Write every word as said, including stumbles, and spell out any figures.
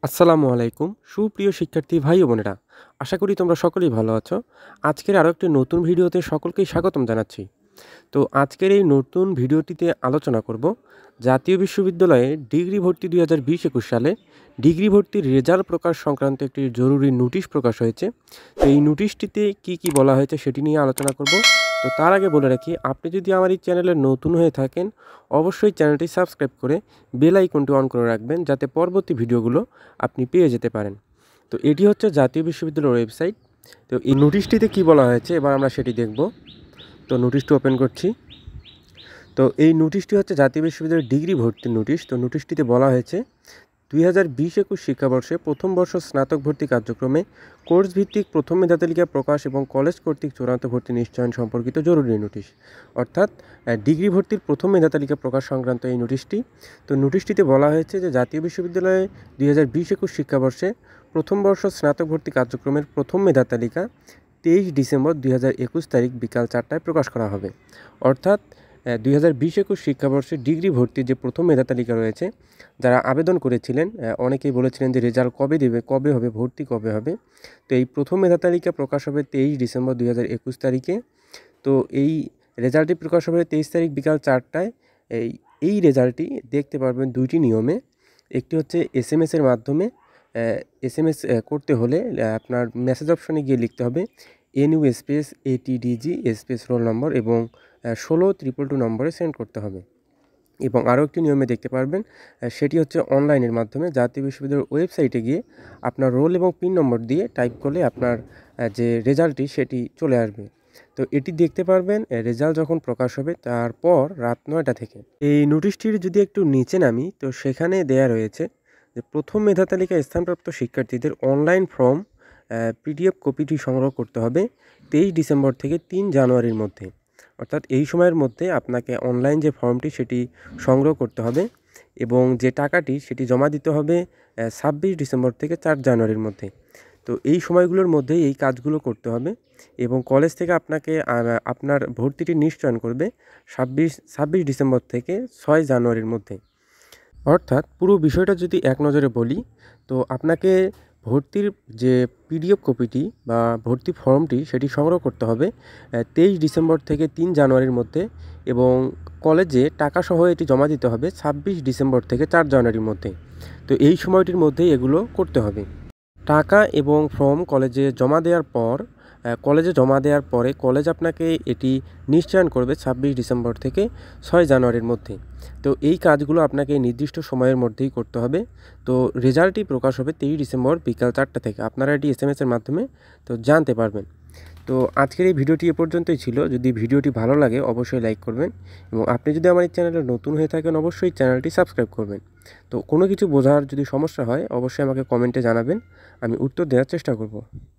আসসালামু আলাইকুম সুপ্রিয় শিক্ষার্থী ভাই ও বোনেরা, আশা করি তোমরা সকলেই ভালো আছো। আজকের আরও একটি নতুন ভিডিওতে সকলকেই স্বাগতম জানাচ্ছি। তো আজকের এই নতুন ভিডিওটিতে আলোচনা করব জাতীয় বিশ্ববিদ্যালয়ে ডিগ্রি ভর্তি দুই হাজার বিশ একুশ সালে ডিগ্রি ভর্তির রেজাল্ট প্রকাশ সংক্রান্ত একটি জরুরি নোটিশ প্রকাশ হয়েছে। তো এই নোটিশটিতে কি কি বলা হয়েছে সেটি নিয়ে আলোচনা করব। তো তার আগে বলে রাখি, আপনি যদি আমার এই চ্যানেলে নতুন হয়ে থাকেন অবশ্যই চ্যানেলটি সাবস্ক্রাইব করে বেল আইকনটি অন করে রাখবেন, যাতে পরবর্তী ভিডিওগুলো আপনি পেয়ে যেতে পারেন। তো এটি হচ্ছে জাতীয় বিশ্ববিদ্যালয়ের ওয়েবসাইট। তো এই নোটিশটিতে কি বলা হয়েছে এবার আমরা সেটি দেখব। তো নোটিশটি ওপেন করছি। তো এই নোটিশটি হচ্ছে জাতীয় বিশ্ববিদ্যালয়ের ডিগ্রি ভর্তির নোটিশ। তো নোটিশটিতে বলা হয়েছে দুই হাজার বিশ একুশ শিক্ষাবর্ষে প্রথম বর্ষ স্নাতক ভর্তি কার্যক্রমে কোর্স ভিত্তিক প্রথম মেধা তালিকা প্রকাশ এবং কলেজ কর্তৃক চূড়ান্ত ভর্তি নিশ্চয়ন সম্পর্কিত জরুরি নোটিশ, অর্থাৎ ডিগ্রি ভর্তির প্রথম মেধা তালিকা প্রকাশ সংক্রান্ত এই নোটিশটি। তো নোটিশটিতে বলা হয়েছে যে জাতীয় বিশ্ববিদ্যালয়ে দুই হাজার বিশ একুশ শিক্ষাবর্ষে প্রথম বর্ষ স্নাতক ভর্তি কার্যক্রমের প্রথম মেধা তালিকা তেইশ ডিসেম্বর দুই হাজার একুশ তারিখ বিকাল চারটায় প্রকাশ করা হবে। অর্থাৎ দুই হাজার বিশ একুশ শিক্ষাবর্ষে ডিগ্রি ভর্তির যে প্রথম মেধা তালিকা রয়েছে, যারা আবেদন করেছিলেন অনেকেই বলেছিলেন যে রেজাল্ট কবে দেবে, কবে হবে, ভর্তি কবে হবে। তো এই প্রথম মেধা তালিকা প্রকাশ হবে তেইশ ডিসেম্বর দুই হাজার একুশ তারিখে। তো এই রেজাল্টটি প্রকাশ হবে তেইশ তারিখ বিকাল চারটায়। এই এই রেজাল্টটি দেখতে পারবেন দুইটি নিয়মে। একটি হচ্ছে এস এম এসের মাধ্যমে। এস এম এস করতে হলে আপনার মেসেজ অপশনে গিয়ে লিখতে হবে NU space ATDG space roll number এবং ষোলো ট্রিপল টু নম্বরে সেন্ড করতে হবে। এবং আরও একটি নিয়মে দেখতে পারবেন, সেটি হচ্ছে অনলাইনের মাধ্যমে জাতীয় বিশ্ববিদ্যালয়ের ওয়েবসাইটে গিয়ে আপনার রোল এবং পিন নম্বর দিয়ে টাইপ করলে আপনার যে রেজাল্টটি সেটি চলে আসবে। তো এটি দেখতে পারবেন রেজাল্ট যখন প্রকাশ হবে তারপর রাত নয়টা থেকে। এই নোটিশটির যদি একটু নিচে নামি, তো সেখানে দেয়া রয়েছে যে প্রথম মেধা তালিকায় স্থানপ্রাপ্ত শিক্ষার্থীদের অনলাইন ফর্ম পিডিএফ কপিটি সংগ্রহ করতে হবে তেইশ ডিসেম্বর থেকে তিন জানুয়ারির মধ্যে। অর্থাৎ এই সময়ের মধ্যে আপনাকে অনলাইন যে ফর্মটি সেটি সংগ্রহ করতে হবে এবং যে টাকাটি সেটি জমা দিতে হবে ছাব্বিশ ডিসেম্বর থেকে চার জানুয়ারির মধ্যে। তো এই সময়গুলোর মধ্যেই এই কাজগুলো করতে হবে এবং কলেজ থেকে আপনাকে আপনার ভর্তিটি নিশ্চয়ন করবে ছাব্বিশ ছাব্বিশ ডিসেম্বর থেকে ছয় জানুয়ারির মধ্যে। অর্থাৎ পুরো বিষয়টা যদি এক নজরে বলি, তো আপনাকে ভর্তির যে পিডিএফ কপিটি বা ভর্তি ফর্মটি সেটি সংগ্রহ করতে হবে তেইশ ডিসেম্বর থেকে তিন জানুয়ারির মধ্যে এবং কলেজে টাকাসহ এটি জমা দিতে হবে ছাব্বিশ ডিসেম্বর থেকে চার জানুয়ারির মধ্যে। তো এই সময়টির মধ্যেই এগুলো করতে হবে। টাকা এবং ফর্ম কলেজে জমা দেওয়ার পর কলেজে জমা দেওয়ার পরে কলেজ আপনাকে এটি নিশ্চয়ন করবে ছাব্বিশ ডিসেম্বর থেকে ছয় জানুয়ারির মধ্যে। তো এই কাজগুলো আপনাকে নির্দিষ্ট সময়ের মধ্যেই করতে হবে। তো রেজাল্টটি প্রকাশ হবে তেইশ ডিসেম্বর বিকাল চারটা থেকে। আপনারা এটি এস এম এসের মাধ্যমে তো জানতে পারবেন। তো আজকের এই ভিডিওটি এ পর্যন্তই ছিল। যদি ভিডিওটি ভালো লাগে অবশ্যই লাইক করবেন এবং আপনি যদি আমার এই চ্যানেলে নতুন হয়ে থাকেন অবশ্যই চ্যানেলটি সাবস্ক্রাইব করবেন। তো কোনো কিছু বোঝার যদি সমস্যা হয় অবশ্যই আমাকে কমেন্টে জানাবেন, আমি উত্তর দেওয়ার চেষ্টা করব।